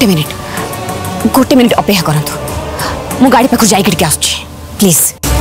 गोटे मिनिट अपेक्षा करंतु मु गाड़ी पाखु जाई के आसुची प्लीज।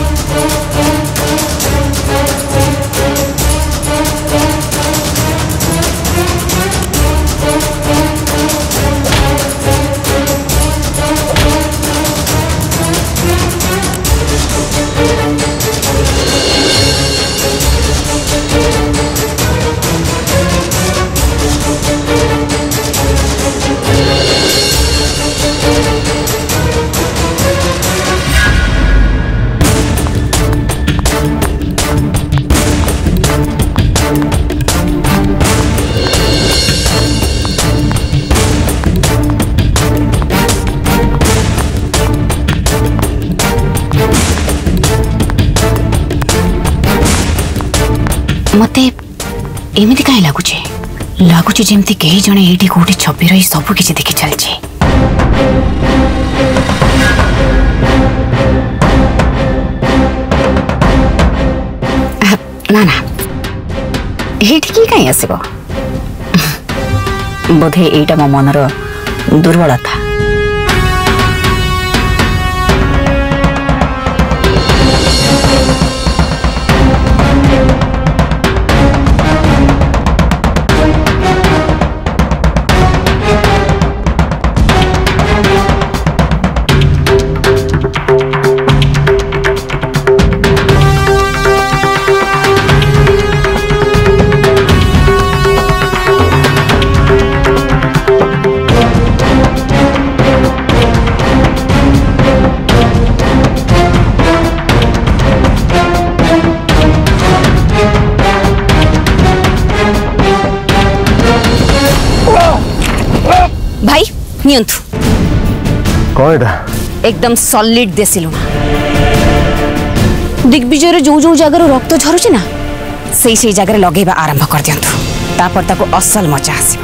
मते एमती कहीं लगुच जमती कई जने ये कौटी छवि रही सब किसी देखी चलছে। ना ना ये कहीं आसब बोधे यहीटा मो मनर दुर्बलता। भाई नियंतु कौन एकदम सॉलिड देसी लुण दिग्विजय जो जो जगार रक्त झरुची ना से जगह लगेबा आरंभ कर दियंतु तापर ताको असल मजा आसीबो।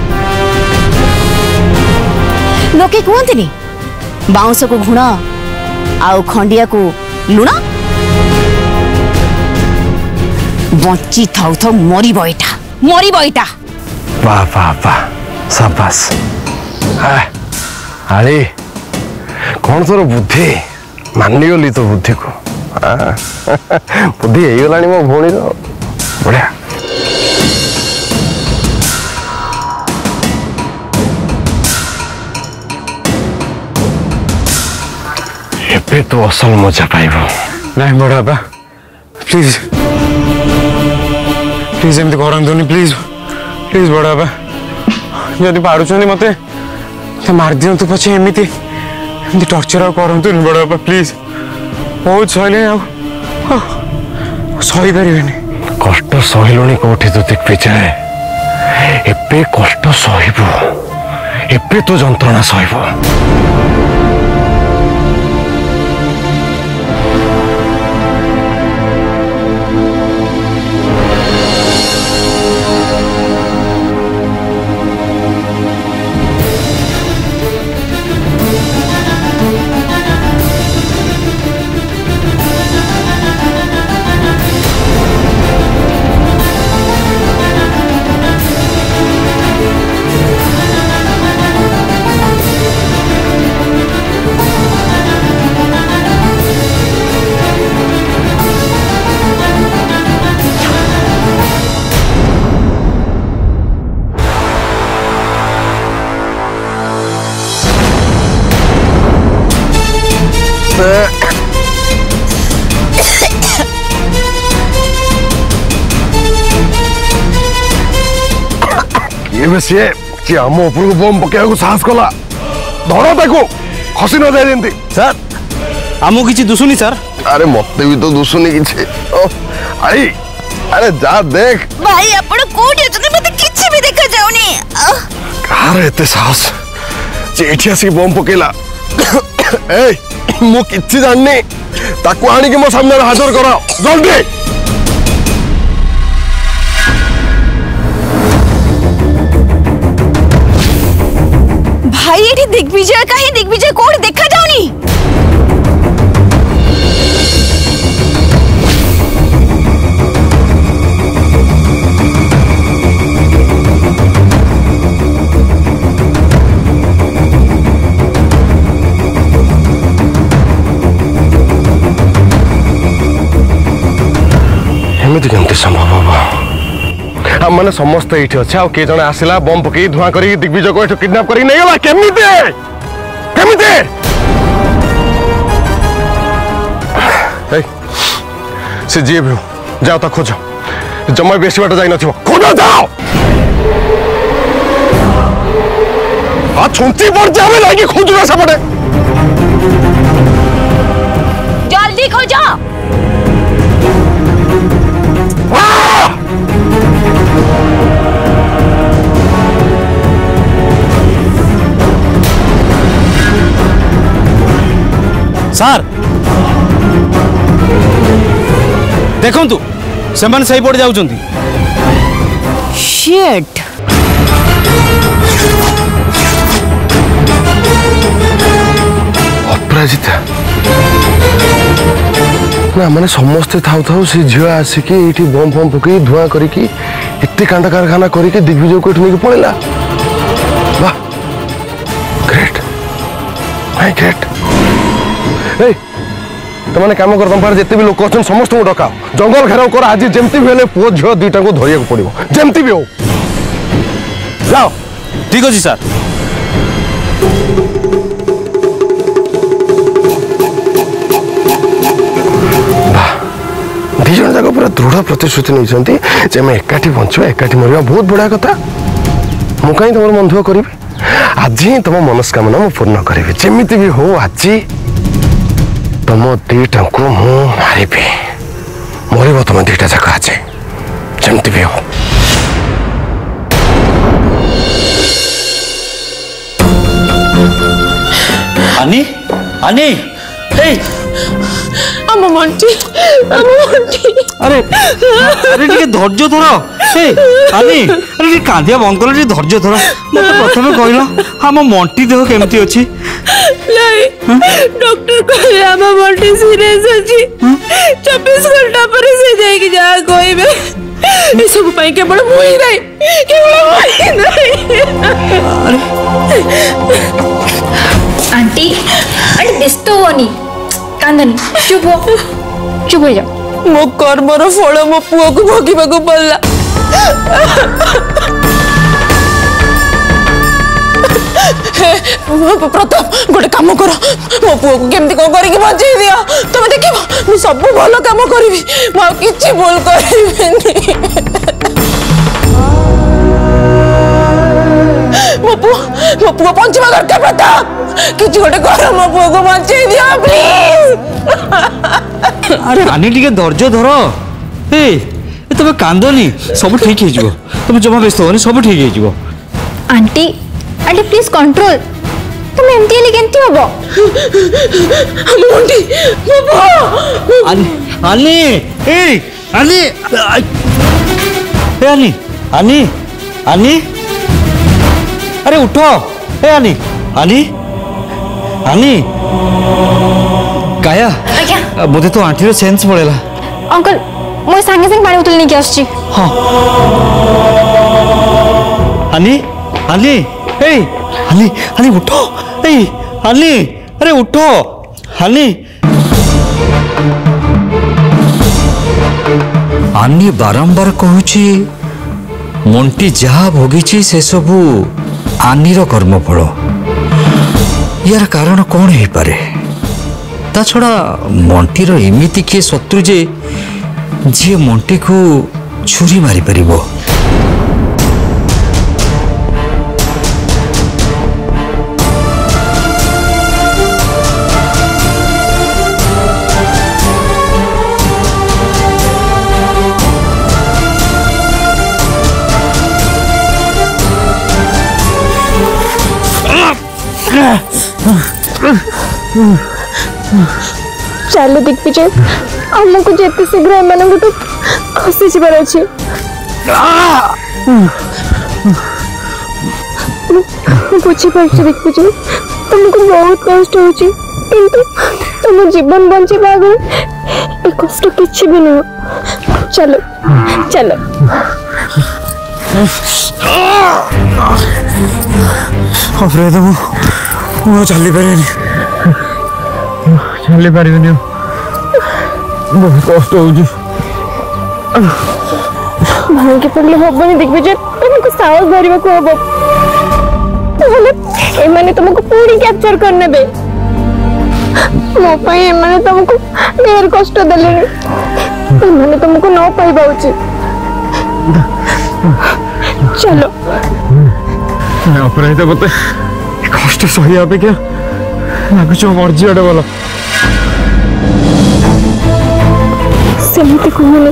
लोके कहते बाउंस को घुण आउ खंडिया को लुण बंची थाउ थाउ मरिबो एटा। वाह वाह वाह शाबाश। अरे कौन तोर बुद्धि मानिगली तो बुद्धि को बुद्धि होगला मो भौणी बढ़िया। एबे तो असल मजा पाइब नहीं बड़ा बा प्लीज प्लीज एमती करंतुनी प्लीज प्लीज बड़ा बा जदि पारुछनी मते मार दियंतु पछे एमती टर्चर करंतु बड़ा बापा प्लीज बहुत सहले सही पारे कष्ट सहलुणी कौटी तो दिग्विजय एबे कष्ट सहबु एबे तो जंत्रणा सहबु। सी कि आम उपर को बम पकड़ा साहस कला धर खसी न जाए जमी सर आमको किसी दुसुनी सर। अरे मत भी तो दुसुनी किसी आई अरे जा देख भाई आपण कोठी अछन मते किछि भी देखा जाउनी कार एते साहस जे एठी आसी बम पकेला ए मु किछि जाननी ताकू आनी के मो सामने हाजिर करा जल्दी। भाई ये दिग्विजय कहीं दिग्विजय कोड देखा जाउनी केमिति केमती संभव हम मैंने समस्त ये अच्छे आ किए जन आसला बम पकई धुआं कर दिग्विजय को किडनैप कर नहीं गला केमिति केमिति से जी भी जाओ तो खोज जमा बेसी बाट जाई नथिबो खोज जाओ आ छुंती पड़ जावे लागी खोजरा सबडे जल्दी खोजो। सार देखंतु सेमान सही पड़ जाउचंती। शिट अपराजिता ना मैंने समस्ते थाउ थाउ से झील आसिक ये बम फम पकई धुआं करके इतने कांड कारखाना करके दिग्विजय को नहीं पड़ेगा वाह ग्रेट माय ग्रेट तुमने काम कर तुम जिते भी लोक अच्छे समस्त को डका जंगल घेराव कर आज जमती भी हेले पुओ झील दुईटा को धरिया पड़ो जमती भी हो जाओ। ठीक अच्छे सार। दी जन जाक पूरा दृढ़ प्रतिश्रुति नहीं एकाठी बंचा एकाठी मरिया बहुत बड़ा कथा मु कहीं तुम मन दुख करी आज ही तुम मनस्कामना मु पूर्ण करी जमीती भी हो आज तुम दीटा को मु मारि मरब तुम दीटा जाक आज जमती भी हो। आनी आनी अरे अरे टे धैर्य धर आनी अरे कांदिया बंद कर धैर्य धर मत प्रथम कहल आम मंटी देह केमती अच्छी डॉक्टर कहले आम मंटी सीरियस अच्छी 24 घंटा पर से जाएगी जा कहबे ए सब पई केवल मुई नहीं आंटी आंटी व्यस्त होनी कांदनी चुप हो जाओ मो कर्मर फल मो पुओ को भोगिबा को पड़ला प्रताप गोटे काम कर मो पुओ को केमती कौन करके बचाई दिया तुम देख मु सब भल काम करी कि भूल कर मो पुओ बंचवा दरकार प्रताप किसी गोटे कर मो पुओ को बचाई दिया प्लीज। अरे आनी टे धैर्य धर ए तुम कांदनी सब ठीक हो तुम जमा व्यस्त होनी सब ठीक हो। आंटी आंटी प्लीज कंट्रोल तुम एमती हेले केमती हबो मुंडी आनी आनी ए आनी ए आनी आनी आनी अरे उठो ए आनी आनी आनी काया बोधे तो आंटी सेंस पड़ेगा अंकल मो संगे संगे पानी बोतल नहीं के आछी। हाँ आनी आनी ए आनी आनी उठो ए आनी अरे उठो आनी आनी बारंबार कहूची मंटी जहा भोगी से सबू आनीर कर्मफल यार कारण कौन हो पारे ता छड़ा मंटीर एमिति किए शत्रु जे जी मंटी को छुरी मारी परिबो। चलो दिग्विजय आमको जिते शीघ्र एम खसी जबार अच्छे बुझीपार दिग्विजय तुमको बहुत कष्ट हो तुम जीवन बचे आगे ए कष्ट किसी भी नुह चलो चलो चली पारे बहुत कष्ट हो भांगी पड़े हेनी दिग्विजय तुमको साहस धरवा को हम एमाने तुमको पूरी कैप्चर करने मो पाई एमाने तुमको ढेर कष्ट देले एमाने तुमको न पाइबा उचित चलो अपराध मत कष्ट सही अपेक्षा लगुच मर्जी अटे बोल सेमती कहूनी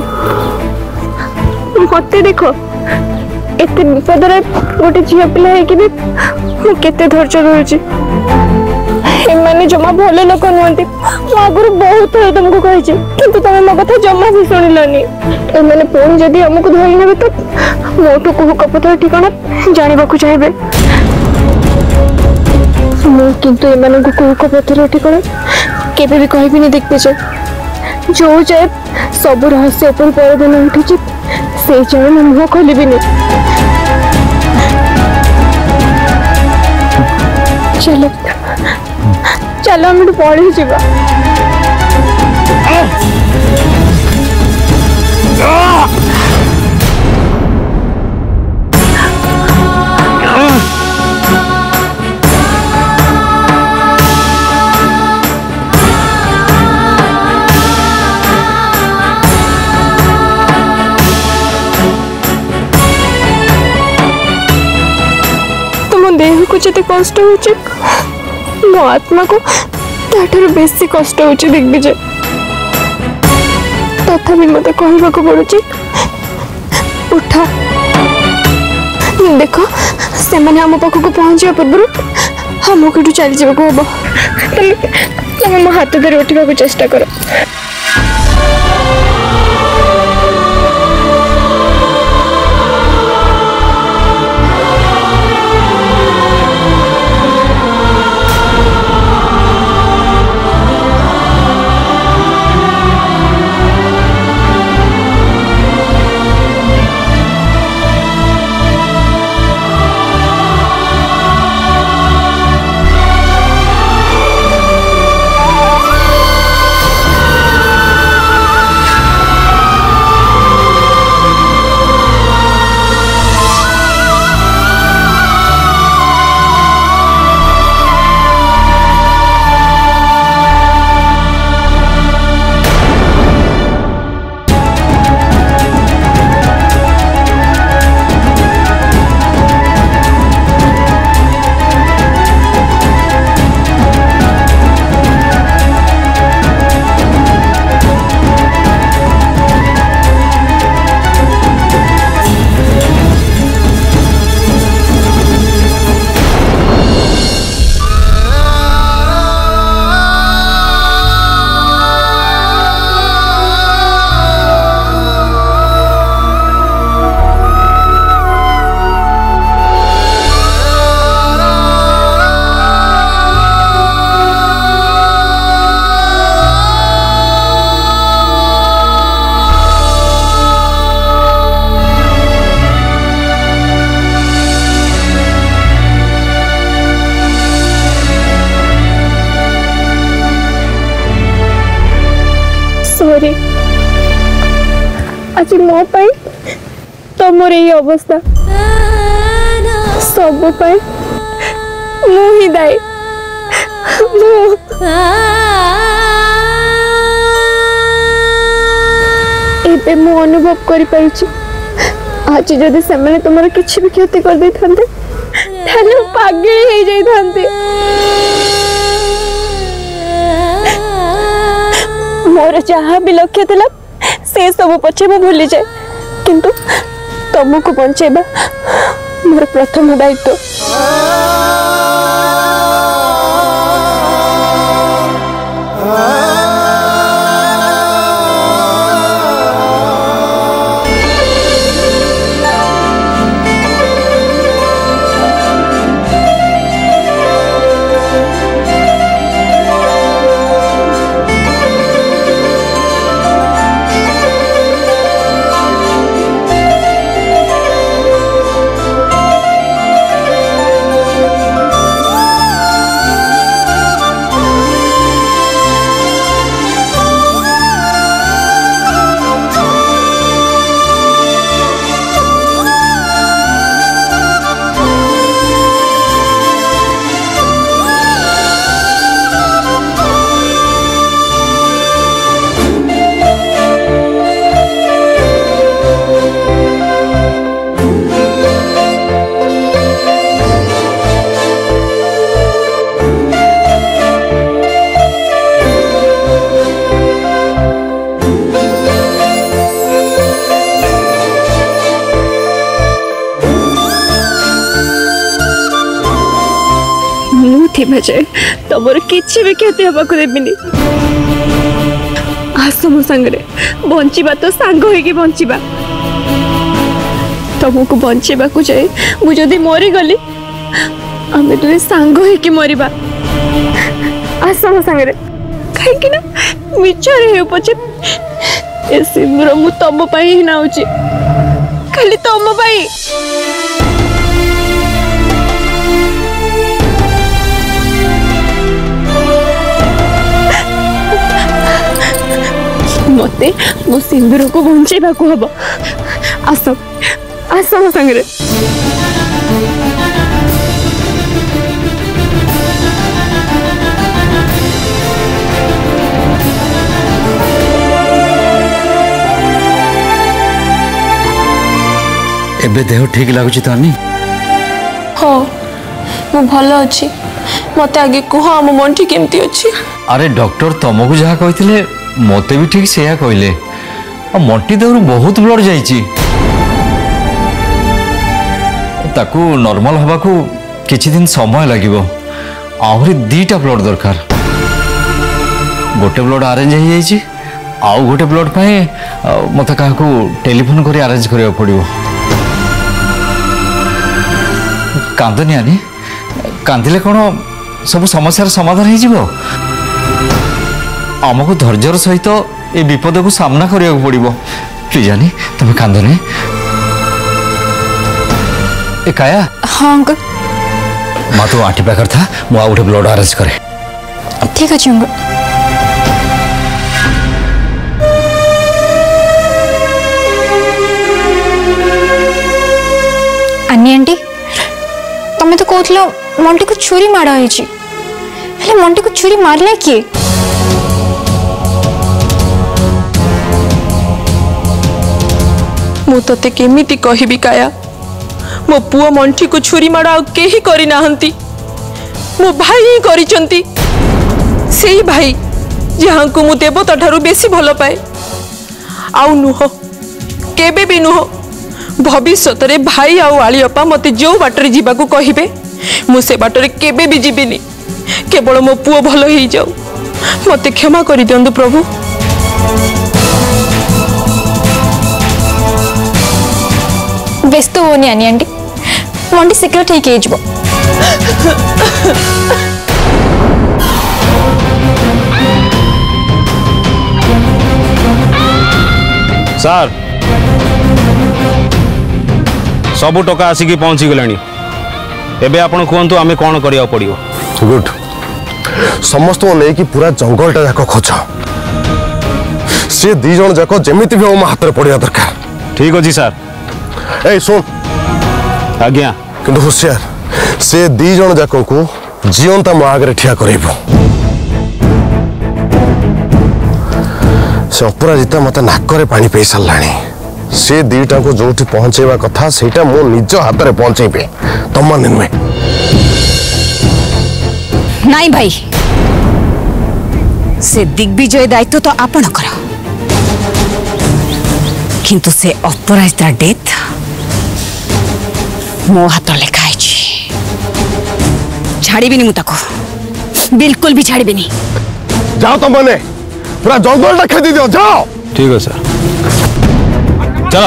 मत देख एत विपद गोटे झील पिला भी मुझे धैर्य धरुची एमाने जमा भल लोक नुहति आगुरी बहुत थर तुमको कही कि तुम मो कथा जमा भी शुणिलनि एमाने पुणी जदि हमको धरी ने तो मोटू कुहू कपथर ठिकाना जाना चाहिए किंतु एमाने कुहू कपथर ठिकाना केबे भी कहबी नहीं दिग्विजय जो जाए सब रहस्य ऊपर परदिन उठी से जाए मैं मुह खोलि चलो चलो हम पढ़ी जावा देह को जते कष्ट हो मो आत्मा को ताठर बेसी कष्ट हो दिग्विजय तथापि मत कहवाक पड़ुची उठा देख से मैंने आम पाखक पहुंचा पूर्व हमको एठू चली जावाक हम तुम मो हाथ धरी उठा चेष्टा कर सॉरी आज मो पाई तुमर ये अवस्था सब पाई मु ही दायी एबे मु अनुभव करि पाइछि आज जदि से तुमर किछि भी क्षति कर दे थांते थाले पागल हे जाई थांते मोर जहाँ भी लक्ष्य थिला से सब पछे मु भूली जाए किंतु तुमको बंचेबा मोर प्रथम दायित्व मरिबा जाए तमर किछि भी क्षति हबा को देबिनी। आस मो संगरे बंचिबा तो सांग होइके बंचिबा। तुमको बंचिबा को जाए मु जदी मरी गली आमे दुए सांग होइके मरिबा। आस मो संगरे काहे कि ना मिछरे हे पछे ए सिंदूर मु तम पई ही नाउची खाली तम पई। मते मो सिंदूर को बंचेबा को हबो। आस आस मो संगरे। एबे देह ठीक लगुच तो अन्नी? हाँ मु भल अच्छी। मते आगे कह आम मंटी केमती अच्छी? अरे डॉक्टर तुमको जहाँ कहते मते भी ठीक से कहले। मंटी देहरु बहुत ब्लड जाइए ताकू नॉर्मल हवा को किछि दिन समय लगिबो। आहरी 2टा ब्लड दरकार। गोटे ब्लड अरेंज हो जाइए आउ गोटे ब्लड पाए मते काहाकू टेलीफोन करी अरेंज करिया पड़िबो। कांदनी आनी कांदिले कौन सब समस्यार समाधान हो जिवो। आमको धैर्यर सहित ए विपद को सामना करिया पड़िबो। प्लीज आनी तुम कांदनी। ए काया? हाँ अंकल। माँ तू आंटी पाकर था मु आ गोटे ब्लड अरेंज करे। ठीक अच्छे अंकल। अन्नी आंटी तमें तो कहलो मंटी को छुरी माड़ होइछि। हेले मंटी को छुरी मारले किए? मु तते केमिति कहिबी काया। मो पुओ मंटी को छुरी माड़ आ केही करि नाहंती। मो भाई ही करिचंती। सेही भाई जहां को मु देवता ठारू बेसी भल पाए। आउ नुह केबे भी नुह भविष्य रे भाई आउ आलियपा मते जो बाटरे जीवाकू कहिबे मु से बाटरे केबे भी जीविनी। केवल मो पुओ भल ही जाऊ। मते क्षमा करि दियंतु प्रभु। व्यस्त होनी आनी आंटी मंटी शीघ्र ठीक हो जिवो। सर सबु टका आसिकी पहुंची गलानी। एबे आपण कहतु आमे कौन करिया पड़ियो? गुड समस्त को लेकिन पूरा जंगलटा जाक खोज। से 2 जन जाक जेमिति भी मो हाथ में पड़िया दरकार। ठीक अछि सर। ए सुन आज्ञा। किंतु होशियार से 2 जन जाक को जीवंता मो आगे ठिया करइबो। से अपराजिता मत नाकरे पानी पे सारलाणी। से 2टा को जो पहुंचेवा कथा सेटा मो निज हाथ में पहुंचेबे तुम मन नुहे। नाई भाई से दिग्विजय दायित्व तो आपण कर किंतु से अपराजिता डेथ मो हाथ लेखा छाड़बी मुझको बिल्कुल भी छाड़बी। जाओ तुम मैंने पूरा जंगल खेदी दियो जाओ। ठीक है सर चलो।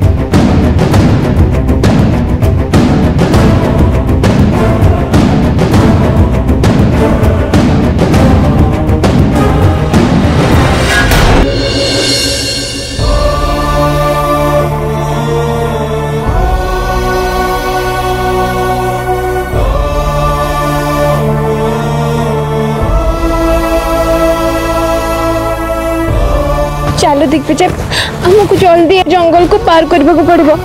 चलो दिग्विजय हमको जल्दी जंगल को पार करने को पड़ो।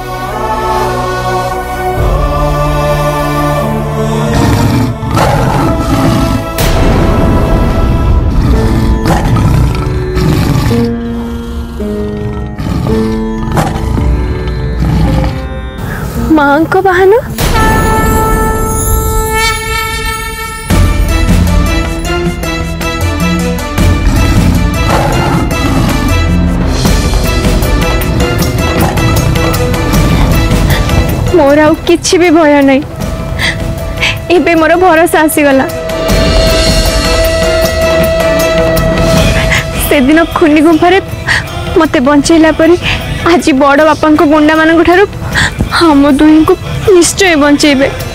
मां को बहाना मोर आउ किछि भी भय नहीं। एबे मोर भरोसा आसीगला। दिन खुनी गुंफारे मत बंचेला पर आज बड़ बापा गुंडा मान हम दुही को निश्चय बंचेबे।